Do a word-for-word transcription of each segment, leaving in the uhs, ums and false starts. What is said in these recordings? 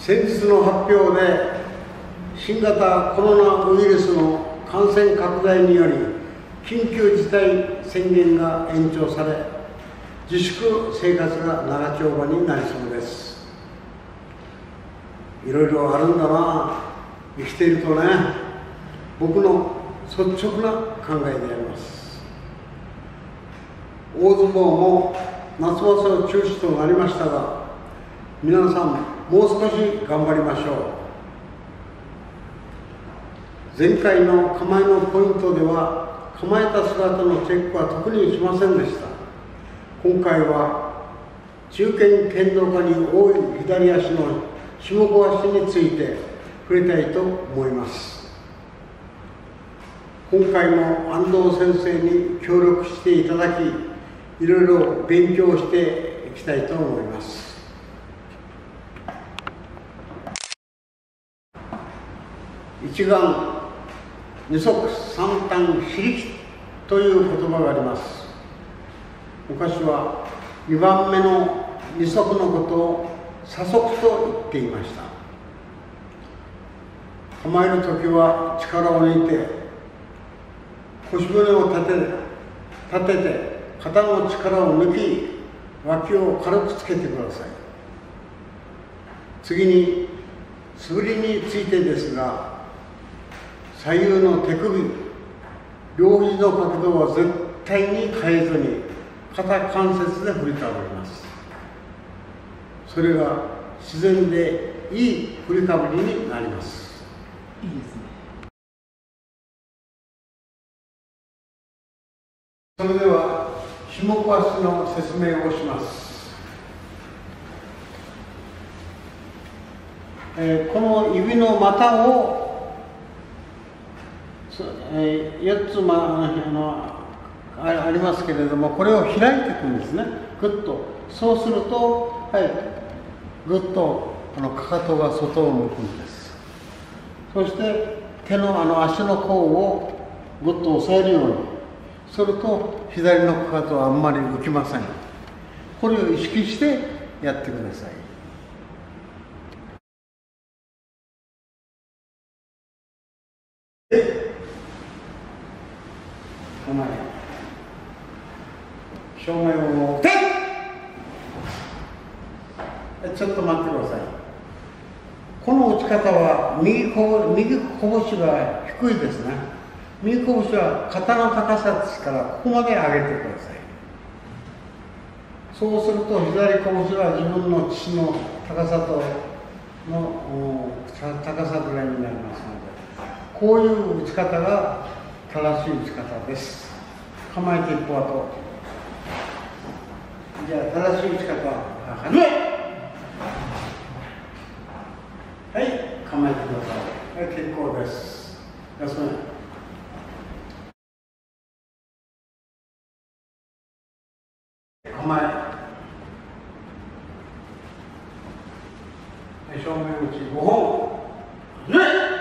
先日の発表で新型コロナウイルスの感染拡大により緊急事態宣言が延長され、自粛生活が長丁場になりそうです。いろいろあるんだな、生きているとね。僕の率直な考えであります。大相撲も夏場所中止となりましたが、皆さんもう少し頑張りましょう。前回の構えのポイントでは構えた姿のチェックは特にしませんでした。今回は中堅剣道家に多い左足の下小足について触れたいと思います。今回も安藤先生に協力していただき、いろいろ勉強していきたいと思います。一眼二足三端非力という言葉があります。昔はにばんめの二足のことを左足と言っていました。構えるときは力を抜いて腰骨を立て立てて肩の力を抜き、脇を軽くつけてください。次に素振りについてですが、左右の手首、両肘の角度は絶対に変えずに肩関節で振りかぶります。それが自然でいい振りかぶりになります。 いいですね。 それでは下小足の説明をします。えー、この指の股を、えー、よっつ、まあ、あの あ, ありますけれども、これを開いていくんですね。ぐっと。そうすると、はい、ぐっとあのかかとが外を向くんです。そして手のあの足の甲をぐっと押さえるようにすると、左のかかとはあんまり浮きません。これを意識してやってください。で、構え、正面を持って、ちょっと待ってください。この打ち方は右こ右拳が低いですね。右拳は肩の高さですから、ここまで上げてください。そうすると左拳は自分の父の高さとの高さぐらいになりますので、こういう打ち方が正しい打ち方です。構えていく後、じゃあ正しい打ち方は始め。はい、構えてください。はい、結構です。休め。構え。正面打ちごほん。始め。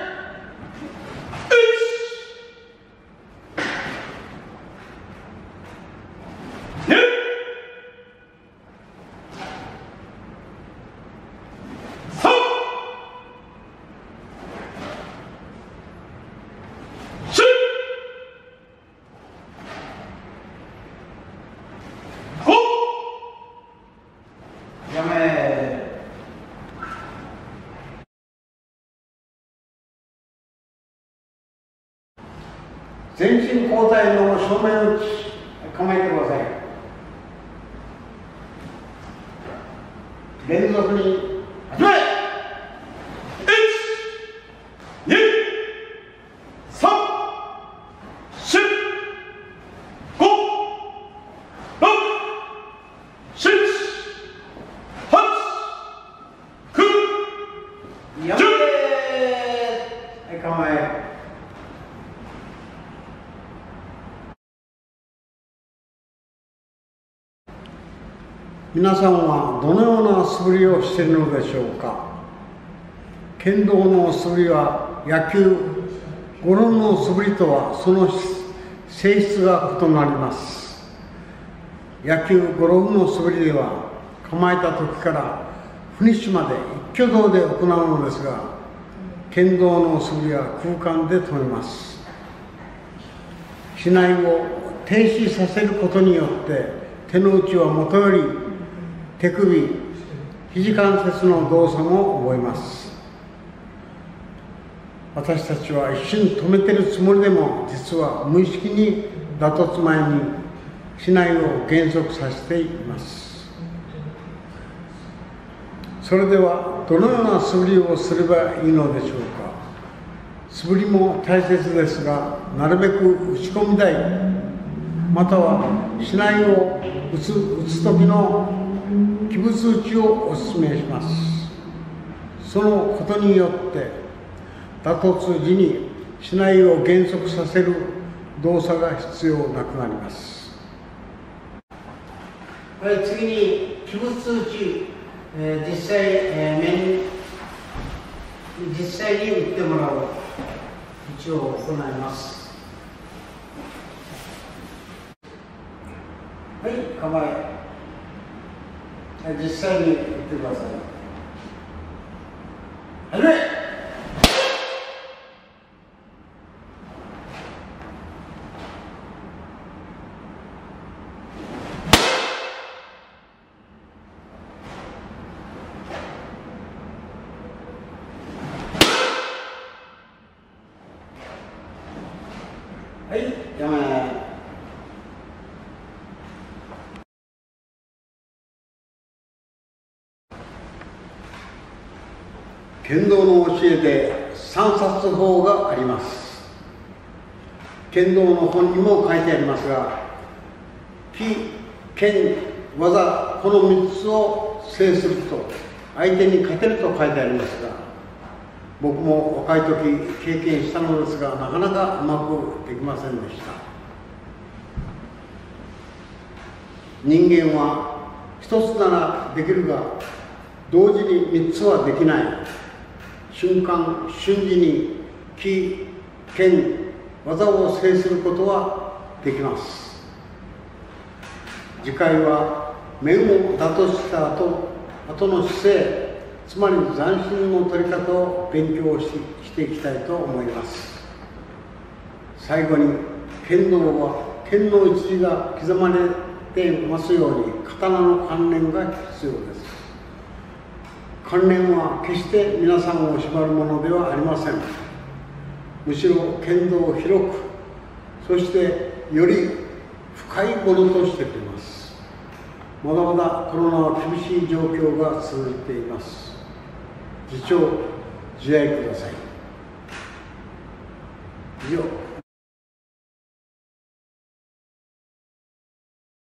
全身交代の正面打ち、構えてください。連続に始め。皆さんはどのような素振りをしているのでしょうか。剣道の素振りは野球、ゴルフの素振りとはその性質が異なります。野球、ゴルフの素振りでは構えた時からフィニッシュまで一挙動で行うのですが、剣道の素振りは空間で止めます。竹刀を停止させることによって手の内はもとより手首、肘関節の動作も覚えます。私たちは一瞬止めているつもりでも、実は無意識に打突前に竹刀を減速させています。それではどのような素振りをすればいいのでしょうか。素振りも大切ですが、なるべく打ち込み台、または竹刀を打つ打つ時の器物打ちをお勧めします。そのことによって打突時に竹刀を減速させる動作が必要なくなります。はい、次に器物打ち、えー、実際、えー、面実際に打ってもらう打ちを行います。はい、構え、実際に打ってください。始め。はい、やめ。剣道の教えで三冊法があります。剣道の本にも書いてありますが、気、剣、技、このみっつを制すると相手に勝てると書いてありますが、僕も若い時経験したのですが、なかなかうまくできませんでした。人間は一つならできるが、同時に三つはできない。瞬間瞬時に気、剣、技を制することはできます。次回は面を打突した後、後の姿勢、つまり斬新の取り方を勉強 し, していきたいと思います。最後に、剣道は剣の一字が刻まれていますように、刀の鍛錬が必要です。鍛錬は決して皆さんを縛るものではありません。むしろ剣道を広く、そしてより深いものとしてくれます。まだまだコロナは厳しい状況が続いています。自重、自愛ください。以上。